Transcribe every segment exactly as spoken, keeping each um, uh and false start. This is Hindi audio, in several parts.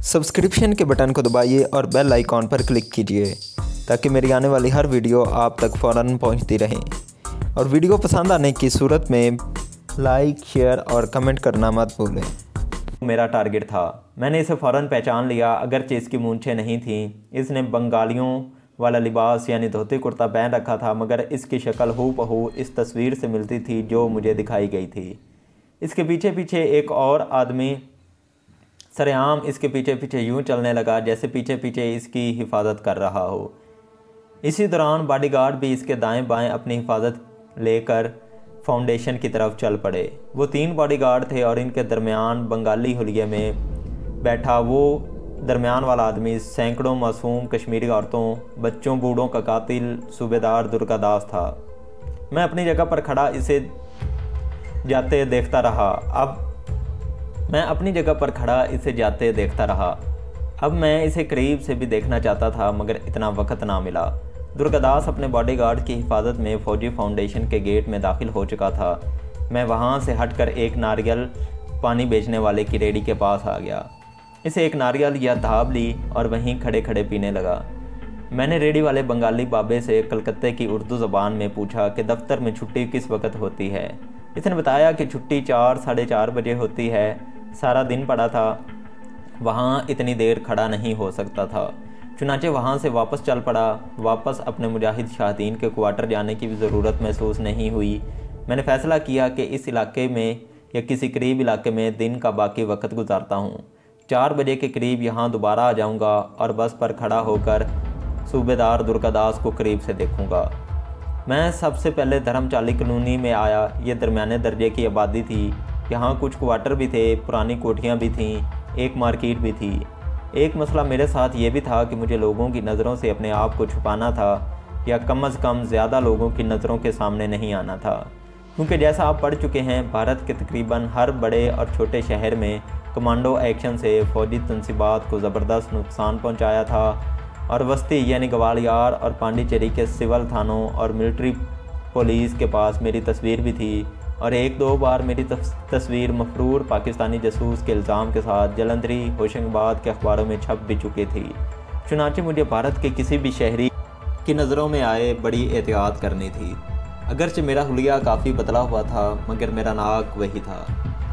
सब्सक्रिप्शन के बटन को दबाइए और बेल आइकॉन पर क्लिक कीजिए ताकि मेरी आने वाली हर वीडियो आप तक फ़ौरन पहुंचती रहे। और वीडियो पसंद आने की सूरत में लाइक, शेयर और कमेंट करना मत भूलें। मेरा टारगेट था। मैंने इसे फ़ौरन पहचान लिया, अगरचे इसकी मूंछें नहीं थीं। इसने बंगालियों वाला लिबास यानी धोती कुर्ता पहन रखा था, मगर इसकी शक्ल हूबहू इस तस्वीर से मिलती थी जो मुझे दिखाई गई थी। इसके पीछे पीछे एक और आदमी सरेआम इसके पीछे पीछे यूं चलने लगा जैसे पीछे पीछे इसकी हिफाजत कर रहा हो। इसी दौरान बॉडीगार्ड भी इसके दाएं बाएं अपनी हिफाजत लेकर फाउंडेशन की तरफ चल पड़े। वो तीन बॉडीगार्ड थे और इनके दरमियान बंगाली हुलिये में बैठा वो दरमियान वाला आदमी सैकड़ों मासूम कश्मीरी औरतों, बच्चों, बूढ़ों का कातिल सूबेदार दुर्गादास था। मैं अपनी जगह पर खड़ा इसे जाते देखता रहा। अब मैं अपनी जगह पर खड़ा इसे जाते देखता रहा। अब मैं इसे करीब से भी देखना चाहता था, मगर इतना वक्त ना मिला। दुर्गादास अपने बॉडीगार्ड की हिफाजत में फौजी फाउंडेशन के गेट में दाखिल हो चुका था। मैं वहाँ से हटकर एक नारियल पानी बेचने वाले की रेडी के पास आ गया। इसे एक नारियल या धाब ली और वहीं खड़े खड़े पीने लगा। मैंने रेडी वाले बंगाली बाबे से कलकत्ते की उर्दू ज़बान में पूछा कि दफ्तर में छुट्टी किस वक्त होती है। इसने बताया कि छुट्टी चार साढ़े चार बजे होती है। सारा दिन पड़ा था, वहाँ इतनी देर खड़ा नहीं हो सकता था, चुनाचे वहाँ से वापस चल पड़ा। वापस अपने मुजाहिद शाहदीन के क्वार्टर जाने की भी ज़रूरत महसूस नहीं हुई। मैंने फ़ैसला किया कि इस इलाके में या किसी करीब इलाके में दिन का बाकी वक्त गुजारता हूँ। चार बजे के करीब यहाँ दोबारा आ जाऊँगा और बस पर खड़ा होकर सूबेदार दुर्गादास को करीब से देखूँगा। मैं सबसे पहले धर्मचाली कॉलोनी में आया। ये दरमियाने दर्जे की आबादी थी। यहाँ कुछ क्वार्टर भी थे, पुरानी कोठियाँ भी थीं, एक मार्केट भी थी। एक मसला मेरे साथ ये भी था कि मुझे लोगों की नज़रों से अपने आप को छुपाना था, या कम अज़ कम ज़्यादा लोगों की नज़रों के सामने नहीं आना था, क्योंकि जैसा आप पढ़ चुके हैं, भारत के तकरीबन हर बड़े और छोटे शहर में कमांडो एक्शन से फ़ौजी तनसीबात को ज़बरदस्त नुकसान पहुँचाया था। और बस्ती यानी ग्वालियर और पांडिचेरी के सिविल थानों और मिलिट्री पुलिस के पास मेरी तस्वीर भी थी, और एक दो बार मेरी तस्वीर मफरूर पाकिस्तानी जासूस के इल्ज़ाम के साथ जलंधरी, होशंगाबाद के अखबारों में छप भी चुकी थी। चुनांचे मुझे भारत के किसी भी शहरी की नज़रों में आए बड़ी एहतियात करनी थी। अगरचे मेरा हुलिया काफ़ी बदला हुआ था, मगर मेरा नाक वही था।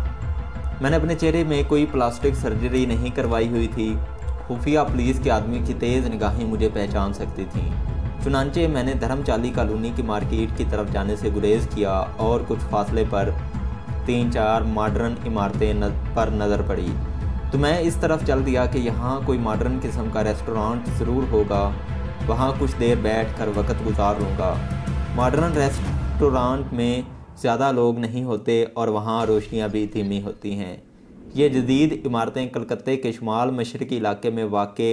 मैंने अपने चेहरे में कोई प्लास्टिक सर्जरी नहीं करवाई हुई थी। खुफिया पुलिस के आदमी की तेज़ निगाहें मुझे पहचान सकती थीं। चुनांचे मैंने धर्मचाली कॉलोनी की मार्केट की तरफ जाने से गुरेज किया और कुछ फासले पर तीन चार मॉडर्न इमारतें न, पर नज़र पड़ी तो मैं इस तरफ चल दिया कि यहाँ कोई मॉडर्न किस्म का रेस्टोरेंट ज़रूर होगा। वहाँ कुछ देर बैठ कर वक्त गुजार लूँगा। मॉडर्न रेस्टोरेंट में ज़्यादा लोग नहीं होते और वहाँ रोशनियाँ भी धीमी होती हैं। ये जदीद इमारतें कलकत्ते के शुमाल मशरक़ी इलाके में वाक़े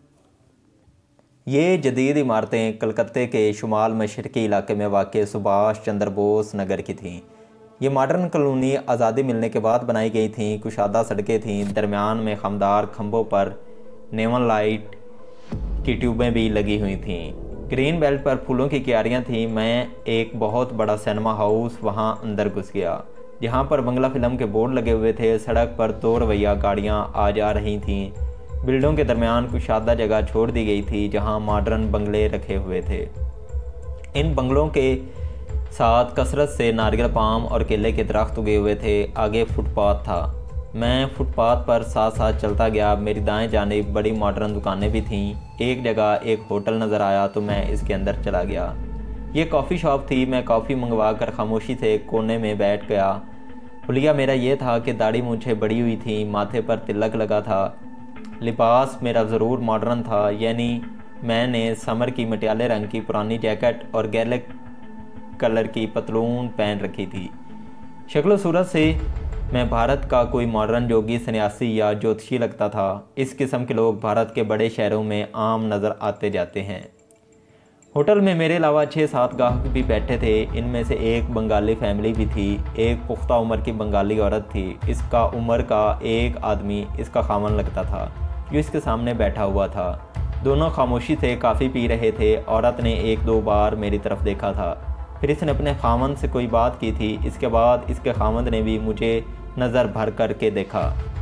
ये जदीद इमारतें कलकत्ते के शुमाल मशरक़ी इलाके में वाक़ सुभाष चंद्र बोस नगर की थीं। ये मॉडर्न कॉलोनी आज़ादी मिलने के बाद बनाई गई थीं। कुशादा सड़कें थीं, दरमियान में खमदार खंभों पर नेवन लाइट की ट्यूबें भी लगी हुई थीं। ग्रीन बेल्ट पर फूलों की क्यारियाँ थीं। मैं एक बहुत बड़ा सिनेमा हाउस वहाँ अंदर घुस गया, जहाँ पर बंगला फ़िल्म के बोर्ड लगे हुए थे। सड़क पर दो रवैया गाड़ियाँ आ जा रही थीं। बिल्डिंगों के दरमियान कुशादा जगह छोड़ दी गई थी जहां मॉडर्न बंगले रखे हुए थे। इन बंगलों के साथ कसरत से नारियल, पाम और केले के दरख्त उगे हुए थे। आगे फुटपाथ था। मैं फुटपाथ पर साथ साथ चलता गया। मेरी दाएं जानिब बड़ी मॉडर्न दुकानें भी थीं। एक जगह एक होटल नज़र आया तो मैं इसके अंदर चला गया। ये कॉफ़ी शॉप थी। मैं कॉफ़ी मंगवा कर खामोशी से कोने में बैठ गया। हुलिया मेरा ये था कि दाढ़ी मूंछें बड़ी हुई थी, माथे पर तिलक लगा था। लिबास मेरा ज़रूर मॉडर्न था, यानी मैंने समर की मटियाले रंग की पुरानी जैकेट और गहरे कलर की पतलून पहन रखी थी। शक्ल सूरत से मैं भारत का कोई मॉडर्न जोगी, सन्यासी या ज्योतिषी लगता था। इस किस्म के लोग भारत के बड़े शहरों में आम नज़र आते जाते हैं। होटल में मेरे अलावा छः सात गाहक भी बैठे थे। इनमें से एक बंगाली फैमिली भी थी। एक पुख्ता उम्र की बंगाली औरत थी। इसका उम्र का एक आदमी इसका खामन लगता था जो इसके सामने बैठा हुआ था। दोनों खामोशी से काफ़ी पी रहे थे। औरत ने एक दो बार मेरी तरफ देखा था, फिर इसने अपने खामन से कोई बात की थी। इसके बाद इसके खामन ने भी मुझे नज़र भर करके देखा।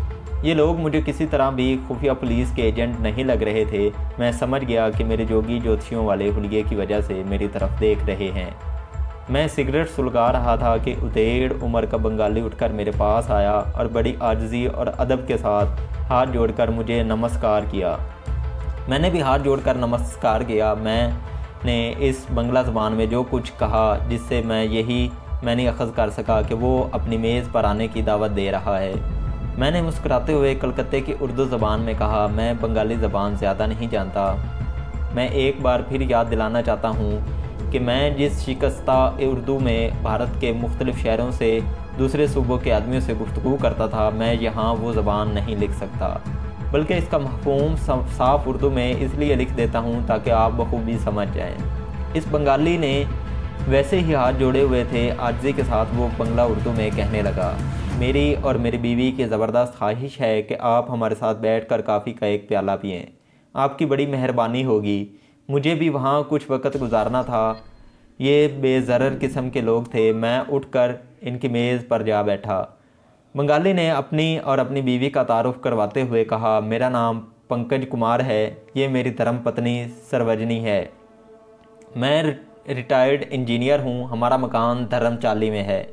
ये लोग मुझे किसी तरह भी खुफिया पुलिस के एजेंट नहीं लग रहे थे। मैं समझ गया कि मेरे जोगी ज्योतिषियों वाले हुलिये की वजह से मेरी तरफ देख रहे हैं। मैं सिगरेट सुलगा रहा था कि उतेड़ उम्र का बंगाली उठकर मेरे पास आया और बड़ी आजिज़ी और अदब के साथ हाथ जोड़कर मुझे नमस्कार किया। मैंने भी हाथ जोड़कर नमस्कार किया। मैंने इस बंगला ज़बान में जो कुछ कहा जिससे मैं यही मैंने अखज़ कर सका कि वो अपनी मेज़ पर आने की दावत दे रहा है। मैंने मुस्कुराते हुए कलकत्ते की उर्दू ज़बान में कहा, मैं बंगाली ज़बान ज़्यादा नहीं जानता। मैं एक बार फिर याद दिलाना चाहता हूँ कि मैं जिस शिकस्ता उर्दू में भारत के मुख्तलिफ़ शहरों से दूसरे सूबों के आदमियों से गुफ्तगू करता था, मैं यहाँ वो ज़बान नहीं लिख सकता, बल्कि इसका मफ़हूम साफ़ उर्दू में इसलिए लिख देता हूँ ताकि आप बखूबी समझ जाएँ। इस बंगाली ने वैसे ही हाथ जोड़े हुए थे, आजिज़ी के साथ वो बंगला उर्दू में कहने लगा, मेरी और मेरी बीवी की ज़बरदस्त ख्वाहिश है कि आप हमारे साथ बैठकर काफ़ी का एक प्याला पिएँ। आपकी बड़ी मेहरबानी होगी। मुझे भी वहाँ कुछ वक्त गुजारना था। ये बेज़रर किस्म के लोग थे। मैं उठकर इनकी मेज़ पर जा बैठा। बंगाली ने अपनी और अपनी बीवी का तारुफ करवाते हुए कहा, मेरा नाम पंकज कुमार है, ये मेरी धर्म पत्नी सरवजनी है। मैं रिटायर्ड इंजीनियर हूँ। हमारा मकान धर्मचाली में है।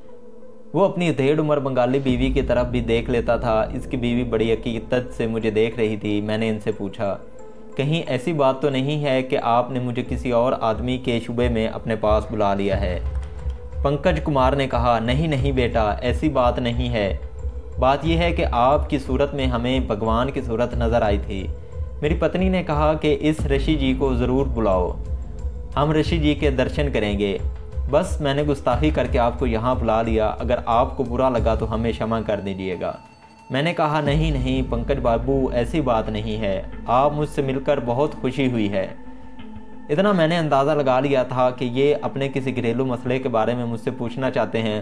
वो अपनी डेढ़ उम्र बंगाली बीवी की तरफ भी देख लेता था। इसकी बीवी बड़ी हकीकत से मुझे देख रही थी। मैंने इनसे पूछा, कहीं ऐसी बात तो नहीं है कि आपने मुझे किसी और आदमी के शुबे में अपने पास बुला लिया है? पंकज कुमार ने कहा, नहीं नहीं बेटा, ऐसी बात नहीं है। बात यह है कि आपकी सूरत में हमें भगवान की सूरत नज़र आई थी। मेरी पत्नी ने कहा कि इस ऋषि जी को ज़रूर बुलाओ, हम ऋषि जी के दर्शन करेंगे। बस मैंने गुस्ताखी करके आपको यहाँ बुला लिया। अगर आपको बुरा लगा तो हमें क्षमा कर दीजिएगा। मैंने कहा, नहीं नहीं पंकज बाबू, ऐसी बात नहीं है। आप मुझसे मिलकर बहुत खुशी हुई है। इतना मैंने अंदाज़ा लगा लिया था कि ये अपने किसी घरेलू मसले के बारे में मुझसे पूछना चाहते हैं।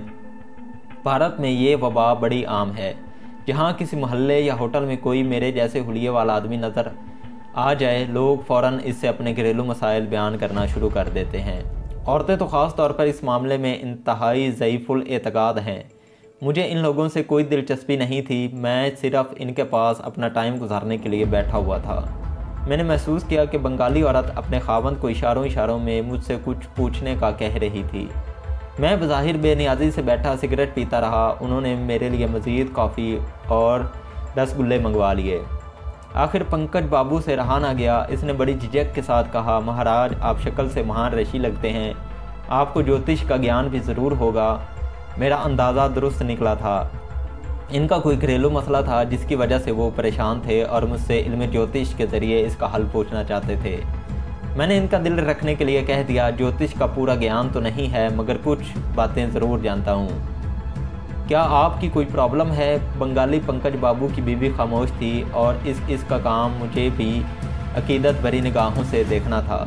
भारत में ये वबा बड़ी आम है। जहाँ किसी मोहल्ले या होटल में कोई मेरे जैसे हुलिये वाला आदमी नज़र आ जाए, लोग फ़ौरन इससे अपने घरेलू मसाइल बयान करना शुरू कर देते हैं। औरतें तो ख़ास तौर पर इस मामले में इंतहाई ज़ईफ़ुल एतक़ाद हैं। मुझे इन लोगों से कोई दिलचस्पी नहीं थी। मैं सिर्फ़ इनके पास अपना टाइम गुजारने के लिए बैठा हुआ था। मैंने महसूस किया कि बंगाली औरत अपने खावंद को इशारों इशारों में मुझसे कुछ पूछने का कह रही थी। मैं बज़ाहिर बेनियाजी से बैठा सिगरेट पीता रहा। उन्होंने मेरे लिए मज़ीद कॉफ़ी और रसगुल्ले मंगवा लिए। आखिर पंकज बाबू से रहा ना गया। इसने बड़ी झिझक के साथ कहा, महाराज, आप शक्ल से महान ऋषि लगते हैं, आपको ज्योतिष का ज्ञान भी ज़रूर होगा। मेरा अंदाज़ा दुरुस्त निकला था। इनका कोई घरेलू मसला था जिसकी वजह से वो परेशान थे और मुझसे इल्म ज्योतिष के ज़रिए इसका हल पूछना चाहते थे। मैंने इनका दिल रखने के लिए कह दिया, ज्योतिष का पूरा ज्ञान तो नहीं है, मगर कुछ बातें ज़रूर जानता हूँ। क्या आपकी कोई प्रॉब्लम है? बंगाली पंकज बाबू की बीवी खामोश थी और इस इसका काम मुझे भी अकीदत भरी निगाहों से देखना था।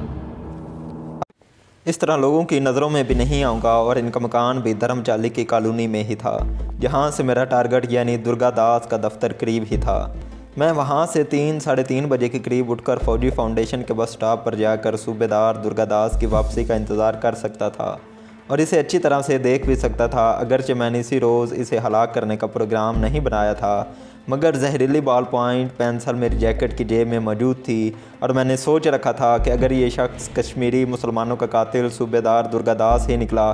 इस तरह लोगों की नज़रों में भी नहीं आऊँगा और इनका मकान भी धर्मचाली की कॉलोनी में ही था, जहाँ से मेरा टारगेट यानी दुर्गादास का दफ्तर करीब ही था। मैं वहाँ से तीन साढ़े तीन बजे के करीब उठकर फौजी फाउंडेशन के बस स्टॉप पर जाकर सूबेदार दुर्गादास की वापसी का इंतज़ार कर सकता था और इसे अच्छी तरह से देख भी सकता था। अगरचे मैंने इसी रोज़ इसे हलाक करने का प्रोग्राम नहीं बनाया था, मगर जहरीली बॉल पॉइंट पेंसिल मेरी जैकेट की जेब में मौजूद थी और मैंने सोच रखा था कि अगर ये शख्स कश्मीरी मुसलमानों का कातिल सूबेदार दुर्गादास ही निकला,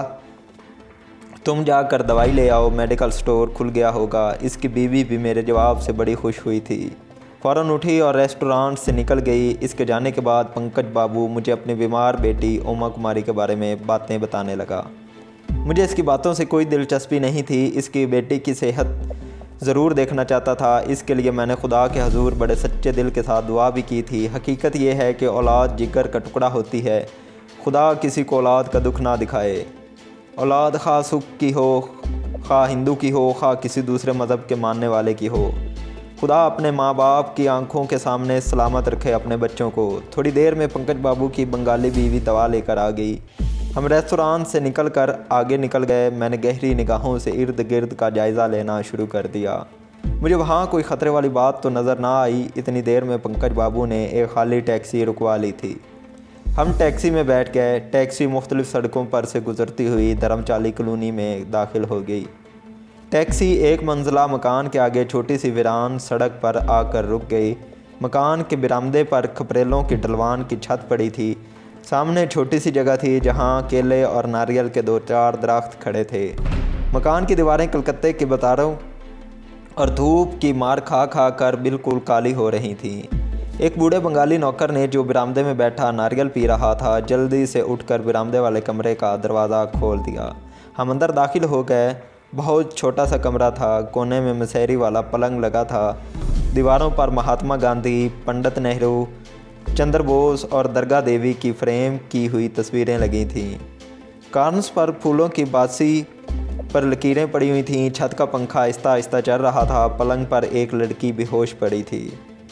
तुम जाकर दवाई ले आओ, मेडिकल स्टोर खुल गया होगा। इसकी बीवी भी मेरे जवाब से बड़ी खुश हुई थी। फ़ौरन उठी और रेस्टोरेंट से निकल गई। इसके जाने के बाद पंकज बाबू मुझे अपनी बीमार बेटी उमा कुमारी के बारे में बातें बताने लगा। मुझे इसकी बातों से कोई दिलचस्पी नहीं थी। इसकी बेटी की सेहत ज़रूर देखना चाहता था। इसके लिए मैंने खुदा के हजूर बड़े सच्चे दिल के साथ दुआ भी की थी। हकीकत यह है कि औलाद जिगर का टुकड़ा होती है। खुदा किसी को औलाद का दुख ना दिखाए। औलाद खा सुख की हो, खा हिंदू की हो, खा किसी दूसरे मज़हब के मानने वाले की हो। खुदा अपने माँ बाप की आंखों के सामने सलामत रखे अपने बच्चों को। थोड़ी देर में पंकज बाबू की बंगाली बीवी दवा लेकर आ गई। हम रेस्तोरां से निकलकर आगे निकल गए। मैंने गहरी निगाहों से इर्द गिर्द का जायज़ा लेना शुरू कर दिया। मुझे वहाँ कोई ख़तरे वाली बात तो नज़र ना आई। इतनी देर में पंकज बाबू ने एक खाली टैक्सी रुकवा ली थी। हम टैक्सी में बैठ गए। टैक्सी मुख्तलिफ़ सड़कों पर से गुज़रती हुई धर्मचाली कॉलोनी में दाखिल हो गई। टैक्सी एक मंजिला मकान के आगे छोटी सी वीरान सड़क पर आकर रुक गई। मकान के बरामदे पर खपरेलों की ढलवान की छत पड़ी थी। सामने छोटी सी जगह थी जहां केले और नारियल के दो चार दरख्त खड़े थे। मकान की दीवारें कलकत्ते के बतारों और धूप की मार खा खा कर बिल्कुल काली हो रही थीं। एक बूढ़े बंगाली नौकर ने जो बरामदे में बैठा नारियल पी रहा था, जल्दी से उठकर बरामदे वाले कमरे का दरवाज़ा खोल दिया। हम अंदर दाखिल हो गए। बहुत छोटा सा कमरा था। कोने में मसहरी वाला पलंग लगा था। दीवारों पर महात्मा गांधी, पंडित नेहरू, चंद्र बोस और दरगाह देवी की फ्रेम की हुई तस्वीरें लगी थीं। कार्नस पर फूलों की बासी पर लकीरें पड़ी हुई थीं। छत का पंखा आहिस्ता आहिस्ता चल रहा था। पलंग पर एक लड़की बेहोश पड़ी थी।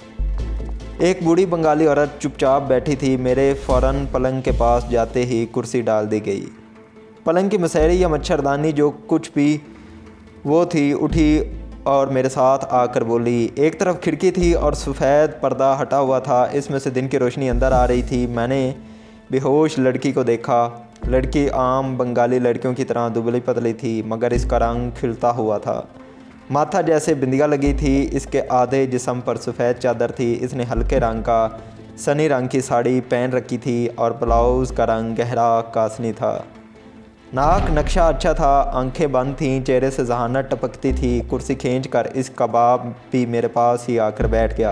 एक बूढ़ी बंगाली औरत चुपचाप बैठी थी। मेरे फ़ौरन पलंग के पास जाते ही कुर्सी डाल दी गई। पलंग की मसहरी या मच्छरदानी जो कुछ भी वो थी, उठी और मेरे साथ आकर बोली। एक तरफ खिड़की थी और सफ़ेद पर्दा हटा हुआ था। इसमें से दिन की रोशनी अंदर आ रही थी। मैंने बेहोश लड़की को देखा। लड़की आम बंगाली लड़कियों की तरह दुबली पतली थी, मगर इसका रंग खिलता हुआ था। माथा जैसे बिंदिया लगी थी। इसके आधे जिस्म पर सफ़ेद चादर थी। इसने हल्के रंग का सनी रंग की साड़ी पहन रखी थी और ब्लाउज़ का रंग गहरा कासनी था। नाक नक्शा अच्छा था। आंखें बंद थीं। चेहरे से जहानत टपकती थी। कुर्सी खींचकर इस कबाब भी मेरे पास ही आकर बैठ गया।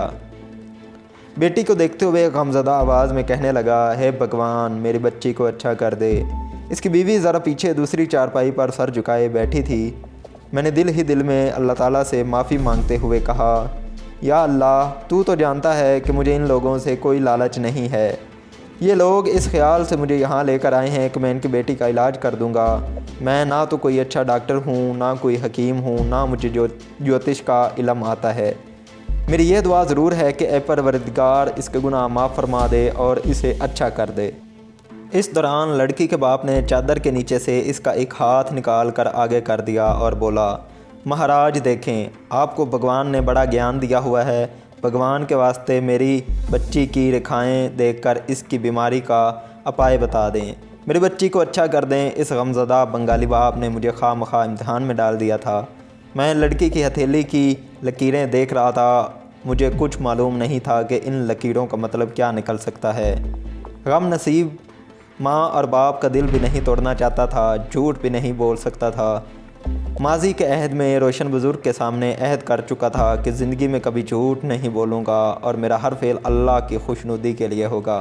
बेटी को देखते हुए गमज़दा आवाज़ में कहने लगा, हे भगवान, मेरी बच्ची को अच्छा कर दे। इसकी बीवी ज़रा पीछे दूसरी चारपाई पर सर झुकाए बैठी थी। मैंने दिल ही दिल में अल्लाह ताला से माफ़ी मांगते हुए कहा, या अल्लाह, तू तो जानता है कि मुझे इन लोगों से कोई लालच नहीं है। ये लोग इस ख्याल से मुझे यहाँ लेकर आए हैं कि मैं इनकी बेटी का इलाज कर दूँगा। मैं ना तो कोई अच्छा डॉक्टर हूँ, ना कोई हकीम हूँ, ना मुझे जो ज्योतिष का इल्म आता है। मेरी ये दुआ ज़रूर है कि ए परवरदिगार इसके गुनाह माफ़ फरमा दे और इसे अच्छा कर दे। इस दौरान लड़की के बाप ने चादर के नीचे से इसका एक हाथ निकाल कर आगे कर दिया और बोला, महाराज देखें, आपको भगवान ने बड़ा ज्ञान दिया हुआ है। भगवान के वास्ते मेरी बच्ची की रेखाएं देखकर इसकी बीमारी का अपाय बता दें। मेरी बच्ची को अच्छा कर दें। इस गमज़दा बंगाली बाप ने मुझे खा मखा इम्तिहान में डाल दिया था। मैं लड़की की हथेली की लकीरें देख रहा था। मुझे कुछ मालूम नहीं था कि इन लकीरों का मतलब क्या निकल सकता है। गम नसीब माँ और बाप का दिल भी नहीं तोड़ना चाहता था, झूठ भी नहीं बोल सकता था। माजी के अहद में रोशन बुज़ुर्ग के सामने अहद कर चुका था कि ज़िंदगी में कभी झूठ नहीं बोलूँगा और मेरा हर फेल अल्लाह की खुशनुदी के लिए होगा।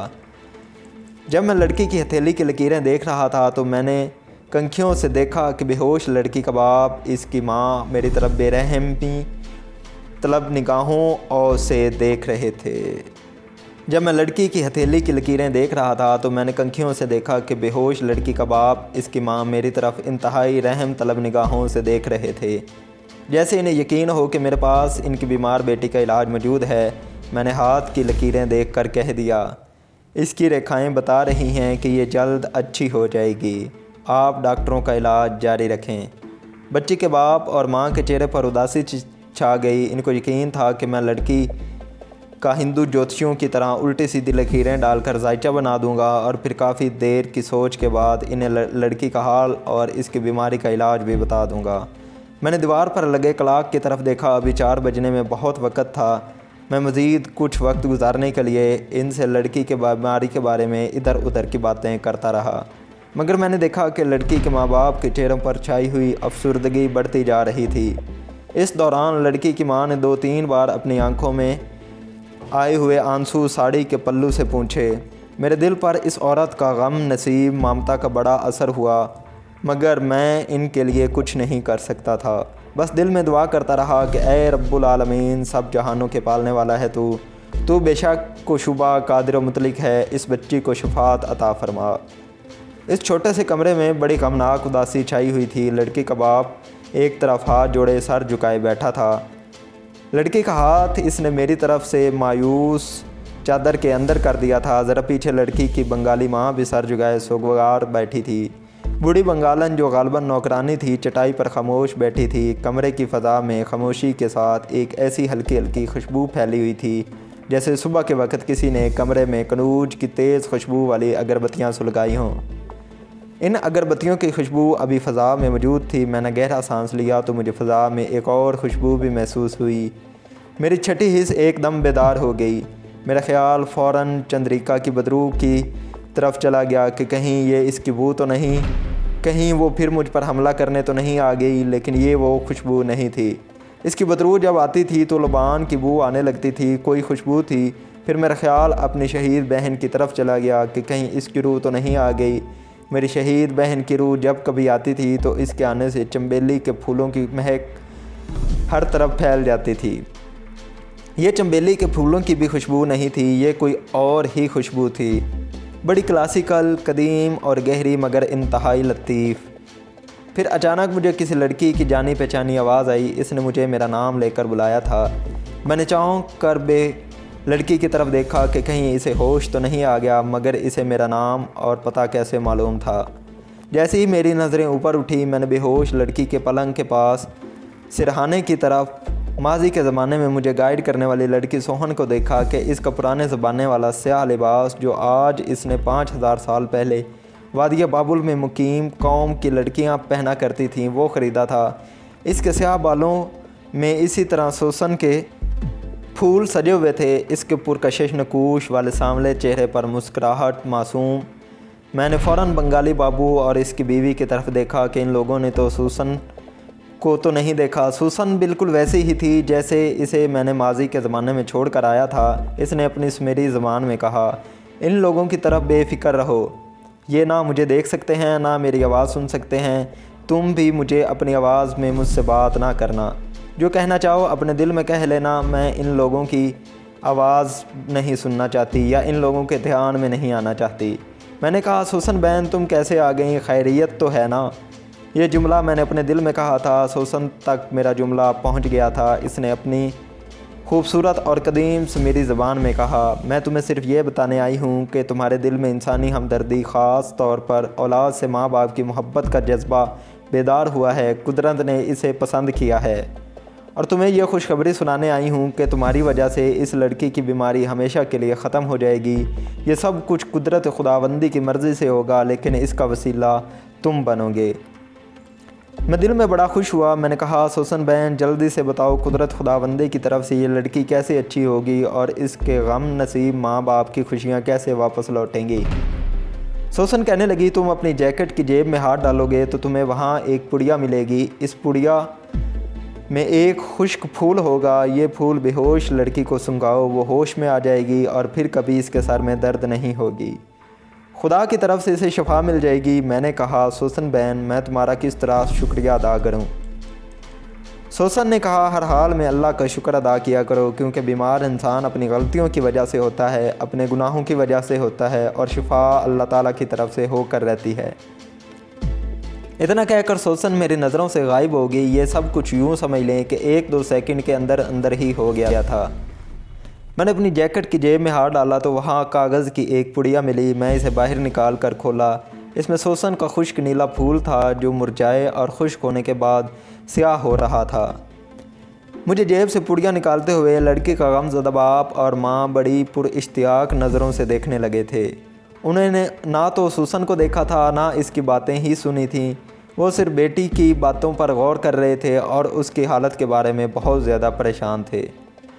जब मैं लड़की की हथेली की लकीरें देख रहा था तो मैंने कंखियों से देखा कि बेहोश लड़की का बाप, इसकी माँ मेरी तरफ बेरहमी तलब निगाहों और से देख रहे थे। जब मैं लड़की की हथेली की लकीरें देख रहा था तो मैंने कंखियों से देखा कि बेहोश लड़की का बाप, इसकी माँ मेरी तरफ इंतहाई रहम तलब निगाहों से देख रहे थे। जैसे इन्हें यकीन हो कि मेरे पास इनकी बीमार बेटी का इलाज मौजूद है, मैंने हाथ की लकीरें देखकर कह दिया, इसकी रेखाएं बता रही हैं कि ये जल्द अच्छी हो जाएगी। आप डॉक्टरों का इलाज जारी रखें। बच्ची के बाप और माँ के चेहरे पर उदासी छा गई। इनको यकीन था कि मैं लड़की का हिंदू ज्योतिषियों की तरह उल्टी सीधी लकीरें डालकर जायचा बना दूंगा और फिर काफ़ी देर की सोच के बाद इन्हें लड़की का हाल और इसकी बीमारी का इलाज भी बता दूंगा। मैंने दीवार पर लगे क्लॉक की तरफ देखा। अभी चार बजने में बहुत वक्त था। मैं मज़ीद कुछ वक्त गुजारने के लिए इनसे लड़की के बीमारी के बारे में इधर उधर की बातें करता रहा, मगर मैंने देखा कि लड़की के माँ बाप के चेहरों पर छाई हुई अफसुर्दगी बढ़ती जा रही थी। इस दौरान लड़की की माँ ने दो तीन बार अपनी आंखों में आए हुए आंसू साड़ी के पल्लू से पूछे। मेरे दिल पर इस औरत का गम नसीब ममता का बड़ा असर हुआ, मगर मैं इनके लिए कुछ नहीं कर सकता था। बस दिल में दुआ करता रहा कि ए रब्बुल आलमीन, सब जहानों के पालने वाला है तू तू बेशक को शुबा कादिर मुतलिक है। इस बच्ची को शफात अता फरमा। इस छोटे से कमरे में बड़ी गमनाक उदासी छाई हुई थी। लड़की का बाप एक तरफ हाथ जोड़े सर झुकाए बैठा था। लड़की का हाथ इसने मेरी तरफ से मायूस चादर के अंदर कर दिया था। ज़रा पीछे लड़की की बंगाली माँ भी सर झुकाए सोगवार बैठी थी। बूढ़ी बंगालन जो गालबन नौकरानी थी, चटाई पर खामोश बैठी थी। कमरे की फ़ज़ा में खामोशी के साथ एक ऐसी हल्की हल्की खुशबू फैली हुई थी जैसे सुबह के वक्त किसी ने कमरे में कनूज की तेज़ खुशबू वाली अगरबत्तियाँ सुलगाई हों। इन अगरबत्तियों की खुशबू अभी फ़ज़ा में मौजूद थी। मैंने गहरा सांस लिया तो मुझे फ़ज़ा में एक और खुशबू भी महसूस हुई। मेरी छठी हिस्स एकदम बेदार हो गई। मेरा ख़्याल फ़ौरन चंद्रिका की बदबू की तरफ चला गया कि कहीं ये इसकी बू तो नहीं, कहीं वो फिर मुझ पर हमला करने तो नहीं आ गई। लेकिन ये वो खुशबू नहीं थी। इसकी बदबू जब आती थी तो लबान की बू आने लगती थी, कोई खुशबू थी। फिर मेरा ख़्याल अपनी शहीद बहन की तरफ चला गया कि कहीं इसकी रूह तो नहीं आ गई। मेरी शहीद बहन की रूह जब कभी आती थी तो इसके आने से चंबेली के फूलों की महक हर तरफ फैल जाती थी। ये चंबेली के फूलों की भी खुशबू नहीं थी, ये कोई और ही खुशबू थी, बड़ी क्लासिकल, कदीम और गहरी मगर इंतहाई लतीफ़। फिर अचानक मुझे किसी लड़की की जानी पहचानी आवाज़ आई। इसने मुझे मेरा नाम लेकर बुलाया था। मैंने चौंक कर बे लड़की की तरफ देखा कि कहीं इसे होश तो नहीं आ गया, मगर इसे मेरा नाम और पता कैसे मालूम था। जैसे ही मेरी नज़रें ऊपर उठी, मैंने बेहोश लड़की के पलंग के पास सिरहाने की तरफ माजी के ज़माने में मुझे गाइड करने वाली लड़की सोहन को देखा कि इसका पुराने ज़माने वाला स्याह लिबास जो आज इसने पाँच हज़ार साल पहले वादिया बाबुल में मुकीम कौम की लड़कियां पहना करती थीं वो ख़रीदा था। इसके स्याह बालों में इसी तरह सोसन के फूल सजे हुए थे। इसके पुरकशिश नकूश वाले सांवले चेहरे पर मुस्कुराहट मासूम। मैंने फ़ौरन बंगाली बाबू और इसकी बीवी की तरफ देखा कि इन लोगों ने तो सूसन को तो नहीं देखा। सूसन बिल्कुल वैसी ही थी जैसे इसे मैंने माजी के ज़माने में छोड़ कर आया था। इसने अपनी सुमेरी ज़बान में कहा, इन लोगों की तरफ बेफ़िक्र रहो, ये ना मुझे देख सकते हैं ना मेरी आवाज़ सुन सकते हैं। तुम भी मुझे अपनी आवाज़ में मुझसे बात ना करना, जो कहना चाहो अपने दिल में कह लेना। मैं इन लोगों की आवाज़ नहीं सुनना चाहती या इन लोगों के ध्यान में नहीं आना चाहती। मैंने कहा, सूसन बहन तुम कैसे आ गई, खैरियत तो है ना? ये जुमला मैंने अपने दिल में कहा था। सूसन तक मेरा जुमला पहुंच गया था। इसने अपनी खूबसूरत और कदीम से मेरी ज़बान में कहा, मैं तुम्हें सिर्फ ये बताने आई हूँ कि तुम्हारे दिल में इंसानी हमदर्दी, ख़ास तौर पर औलाद से माँ बाप की मोहब्बत का जज्बा बेदार हुआ है। कुदरत ने इसे पसंद किया है। और तुम्हें यह खुशखबरी सुनाने आई हूँ कि तुम्हारी वजह से इस लड़की की बीमारी हमेशा के लिए ख़त्म हो जाएगी। ये सब कुछ कुदरत खुदाबंदी की मर्ज़ी से होगा, लेकिन इसका वसीला तुम बनोगे। मैं दिल में बड़ा खुश हुआ। मैंने कहा, सूसन बहन जल्दी से बताओ, कुदरत खुदाबंदी की तरफ से ये लड़की कैसे अच्छी होगी और इसके गम नसीब माँ बाप की खुशियाँ कैसे वापस लौटेंगी। सूसन कहने लगी, तुम अपनी जैकेट की जेब में हाथ डालोगे तो तुम्हें वहाँ एक पुड़िया मिलेगी। इस पुड़िया में एक खुश्क फूल होगा। ये फूल बेहोश लड़की को सूंघाओ, वो होश में आ जाएगी और फिर कभी इसके सर में दर्द नहीं होगी। खुदा की तरफ से इसे शफा मिल जाएगी। मैंने कहा, सूसन बहन मैं तुम्हारा किस तरह शुक्रिया अदा करूं? सूसन ने कहा, हर हाल में अल्लाह का शुक्र अदा किया करो, क्योंकि बीमार इंसान अपनी गलतियों की वजह से होता है, अपने गुनाहों की वजह से होता है, और शिफा अल्लाह ताला की तरफ से होकर रहती है। इतना कहकर सूसन मेरी नज़रों से गायब हो गई। ये सब कुछ यूँ समझ लें कि एक दो सेकंड के अंदर अंदर ही हो गया था। मैंने अपनी जैकेट की जेब में हाथ डाला तो वहाँ कागज़ की एक पुड़िया मिली। मैं इसे बाहर निकाल कर खोला। इसमें सूसन का खुश्क नीला फूल था जो मुरझाए और खुश्क होने के बाद स्याह हो रहा था। मुझे जेब से पुड़िया निकालते हुए लड़की का गमज़दा बाप और माँ बड़ी पुरइश्तियाक नज़रों से देखने लगे थे। उन्होंने ना तो सूसन को देखा था ना इसकी बातें ही सुनी थीं। वो सिर्फ बेटी की बातों पर गौर कर रहे थे और उसकी हालत के बारे में बहुत ज़्यादा परेशान थे।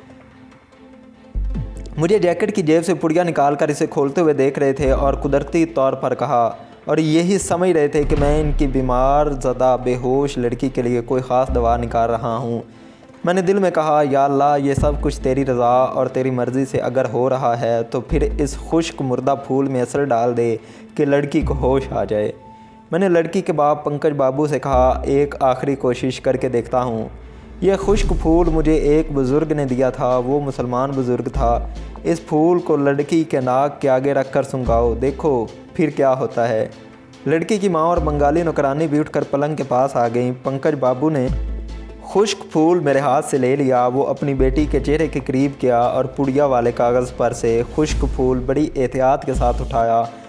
मुझे जैकेट की जेब से पुड़िया निकाल कर इसे खोलते हुए देख रहे थे और कुदरती तौर पर कहा और यही समझ रहे थे कि मैं इनकी बीमार ज़दा बेहोश लड़की के लिए कोई ख़ास दवा निकाल रहा हूँ। मैंने दिल में कहा, या अल्लाह ये सब कुछ तेरी रज़ा और तेरी मर्ज़ी से अगर हो रहा है तो फिर इस खुश्क मुर्दा फूल में असर डाल दे कि लड़की को होश आ जाए। मैंने लड़की के बाप पंकज बाबू से कहा, एक आखिरी कोशिश करके देखता हूँ। यह खुश्क फूल मुझे एक बुज़ुर्ग ने दिया था, वो मुसलमान बुज़ुर्ग था। इस फूल को लड़की के नाक के आगे रख कर सूंघाओ, देखो फिर क्या होता है। लड़की की माँ और बंगाली नौकरानी भी उठकर पलंग के पास आ गईं। पंकज बाबू ने खुश्क फूल मेरे हाथ से ले लिया। वो अपनी बेटी के चेहरे के करीब किया और पुड़िया वाले कागज़ पर से खुश्क फूल बड़ी एहतियात के साथ उठाया